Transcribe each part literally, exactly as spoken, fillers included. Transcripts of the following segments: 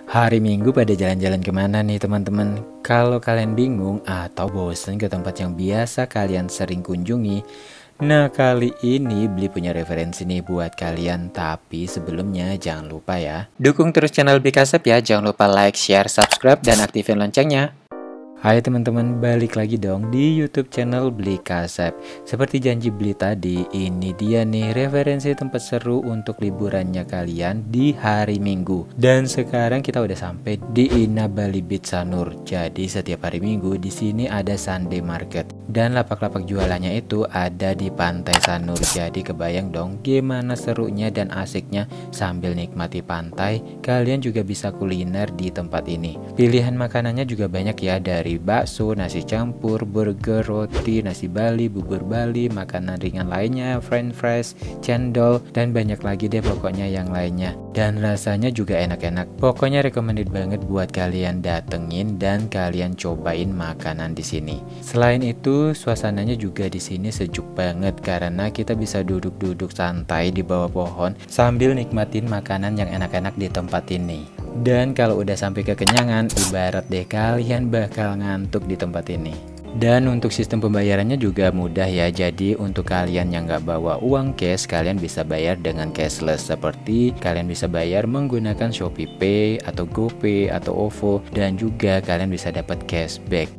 Hari Minggu pada jalan-jalan kemana nih teman-teman? Kalau kalian bingung atau bosen ke tempat yang biasa kalian sering kunjungi, nah kali ini Bli punya referensi nih buat kalian. Tapi sebelumnya jangan lupa ya, dukung terus channel Bli Kasep ya. Jangan lupa like, share, subscribe, dan aktifin loncengnya. Hai teman-teman, balik lagi dong di YouTube channel Bli Kasep. Seperti janji Bli tadi, ini dia nih referensi tempat seru untuk liburannya kalian di hari Minggu. Dan sekarang kita udah sampai di Ina Bali Beach Sanur. Jadi setiap hari Minggu di sini ada Sunday Market dan lapak-lapak jualannya itu ada di Pantai Sanur. Jadi kebayang dong gimana serunya dan asiknya sambil nikmati pantai. Kalian juga bisa kuliner di tempat ini. Pilihan makanannya juga banyak ya, dari Dari bakso, nasi campur, burger, roti, nasi Bali, bubur Bali, makanan ringan lainnya, french fries, cendol, dan banyak lagi deh pokoknya yang lainnya. Dan rasanya juga enak-enak. Pokoknya recommended banget buat kalian datengin dan kalian cobain makanan di sini. Selain itu, suasananya juga di sini sejuk banget karena kita bisa duduk-duduk santai di bawah pohon sambil nikmatin makanan yang enak-enak di tempat ini. Dan kalau udah sampai kekenyangan, ibarat deh kalian bakal ngantuk di tempat ini. Dan untuk sistem pembayarannya juga mudah ya. Jadi untuk kalian yang nggak bawa uang cash, kalian bisa bayar dengan cashless. Seperti kalian bisa bayar menggunakan Shopee Pay atau GoPay atau OVO. Dan juga kalian bisa dapat cashback.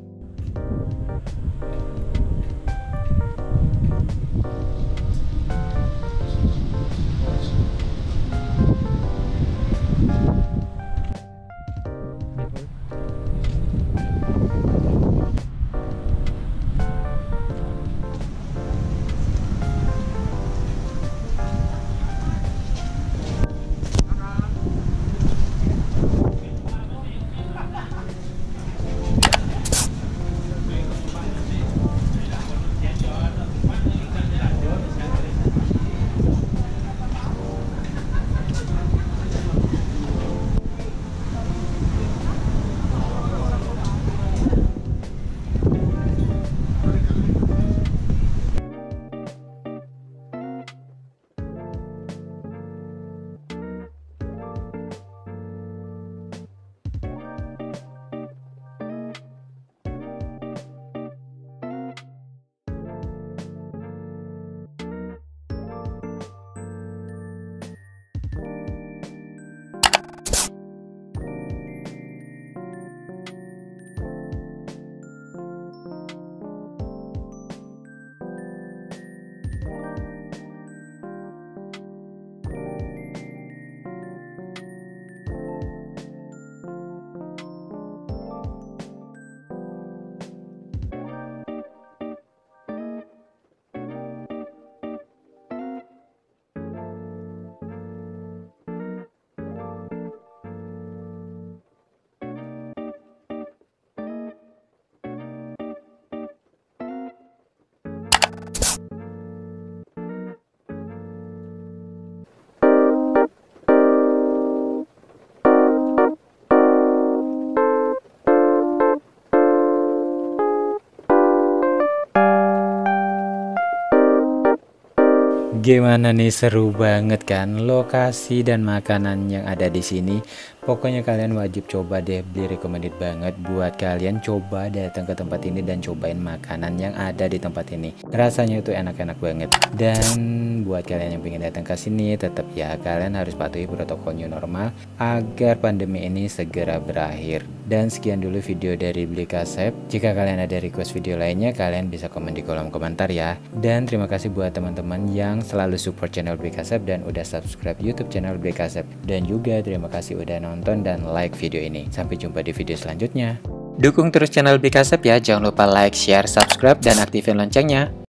Gimana nih, seru banget kan lokasi dan makanan yang ada di sini. Pokoknya kalian wajib coba deh, Bli recommended banget buat kalian coba datang ke tempat ini dan cobain makanan yang ada di tempat ini. Rasanya itu enak-enak banget. Dan buat kalian yang pengen datang ke sini, tetap ya kalian harus patuhi protokol new normal agar pandemi ini segera berakhir. Dan sekian dulu video dari Bli Kasep. Jika kalian ada request video lainnya, kalian bisa komen di kolom komentar ya. Dan terima kasih buat teman-teman yang selalu support channel Bli Kasep dan udah subscribe YouTube channel Bli Kasep. Dan juga terima kasih udah nonton dan like video ini. Sampai jumpa di video selanjutnya. Dukung terus channel Bli Kasep ya. Jangan lupa like, share, subscribe, dan aktifin loncengnya.